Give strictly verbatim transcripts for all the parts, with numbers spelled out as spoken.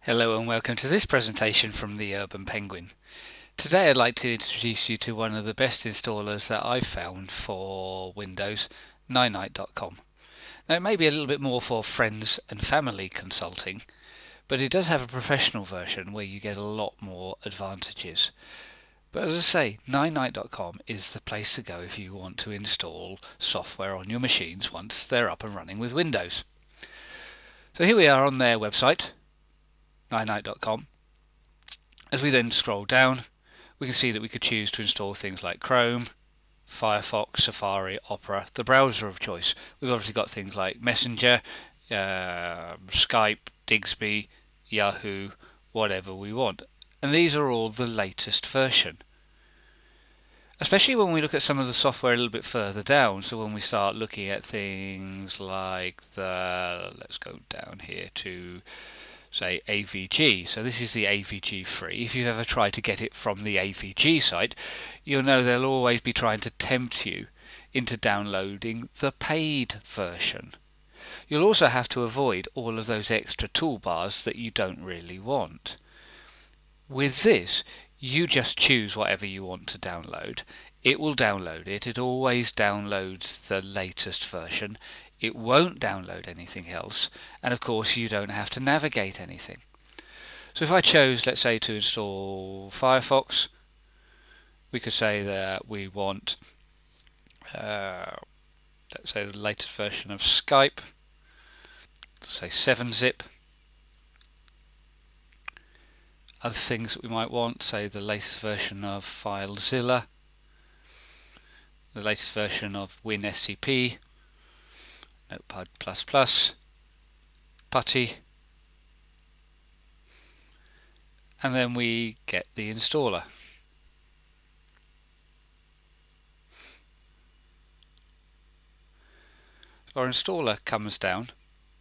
Hello and welcome to this presentation from the Urban Penguin. Today I'd like to introduce you to one of the best installers that I've found for Windows, Ninite dot com. Now it may be a little bit more for friends and family consulting, but it does have a professional version where you get a lot more advantages. But as I say, Ninite dot com is the place to go if you want to install software on your machines once they're up and running with Windows. So here we are on their website, Ninite dot com. As we then scroll down, we can see that we could choose to install things like Chrome, Firefox, Safari, Opera, the browser of choice. We've obviously got things like Messenger, uh, Skype, Digsby, Yahoo, whatever we want. And these are all the latest version. Especially when we look at some of the software a little bit further down. So when we start looking at things like the, let's go down here to say A V G. So this is the A V G free. If you've ever tried to get it from the A V G site, you'll know they'll always be trying to tempt you into downloading the paid version. You'll also have to avoid all of those extra toolbars that you don't really want. With this, you just choose whatever you want to download. It will download it. It always downloads the latest version. It won't download anything else, and of course you don't have to navigate anything. So if I chose, let's say, to install Firefox, we could say that we want uh, let's say the latest version of Skype, let's say seven zip. Other things that we might want, say the latest version of FileZilla, the latest version of WinSCP, Notepad plus plus, Putty, and then we get the installer. So our installer comes down.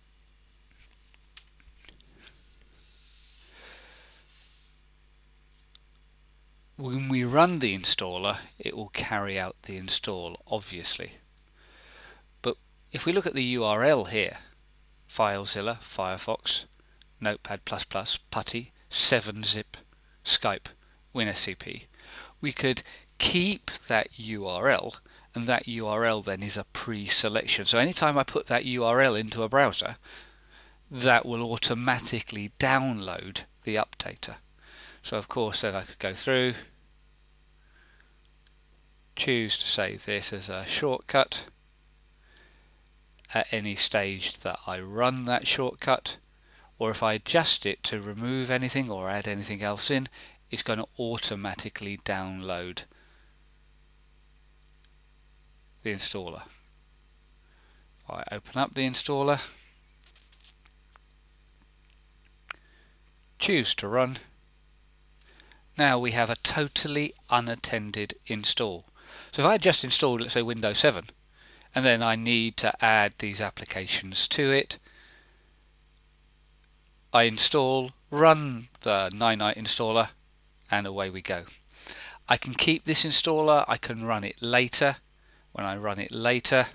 When we run the installer, it will carry out the install, obviously. But if we look at the U R L here, FileZilla, Firefox, Notepad plus plus, Putty, seven zip, Skype, WinSCP, we could keep that U R L, and that U R L then is a pre-selection. So anytime I put that U R L into a browser, that will automatically download the updater. So of course then I could go through, choose to save this as a shortcut at any stage that I run that shortcut, or if I adjust it to remove anything or add anything else in, it's going to automatically download the installer. I open up the installer, choose to run. Now we have a totally unattended install. So if I just installed, let's say, Windows seven, and then I need to add these applications to it, I install, run the Ninite installer, and away we go. I can keep this installer, I can run it later. When I run it later,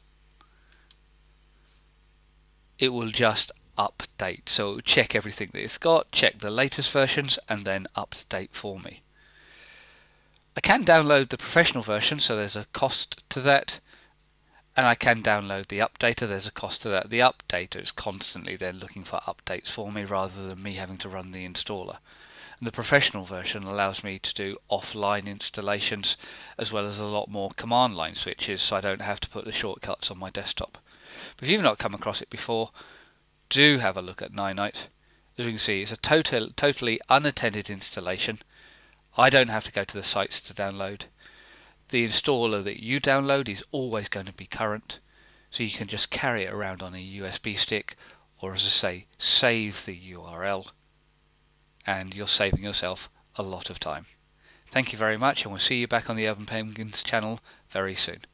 it will just update. So it will check everything that it's got, check the latest versions, and then update for me. I can download the professional version, so there's a cost to that, and I can download the updater, there's a cost to that. The updater is constantly then looking for updates for me rather than me having to run the installer. And the professional version allows me to do offline installations as well as a lot more command line switches, so I don't have to put the shortcuts on my desktop. But if you've not come across it before, do have a look at Ninite. As we can see, it's a total, totally unattended installation. I don't have to go to the sites to download. The installer that you download is always going to be current, so you can just carry it around on a U S B stick, or as I say, save the U R L, and you're saving yourself a lot of time. Thank you very much, and we'll see you back on the Urban Penguins channel very soon.